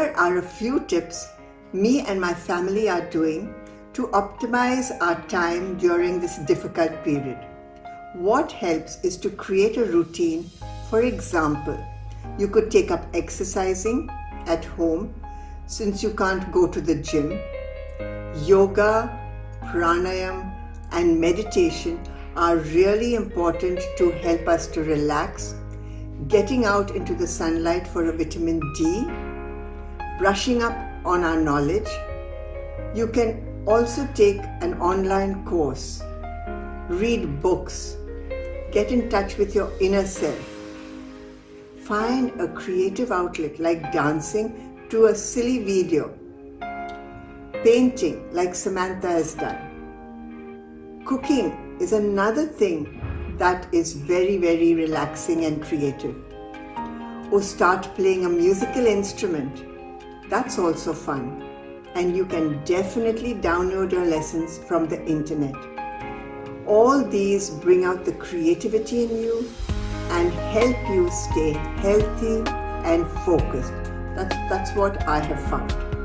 Here are a few tips me and my family are doing to optimize our time during this difficult period. What helps is to create a routine. For example, you could take up exercising at home since you can't go to the gym. Yoga, pranayam, and meditation are really important to help us to relax. Getting out into the sunlight for a vitamin D, brushing up on our knowledge. You can also take an online course, read books, get in touch with your inner self. Find a creative outlet like dancing to a silly video, painting like Samantha has done. Cooking is another thing that is very, very relaxing and creative. Or start playing a musical instrument. That's also fun. And you can definitely download your lessons from the internet. All these bring out the creativity in you and help you stay healthy and focused. That's what I have found.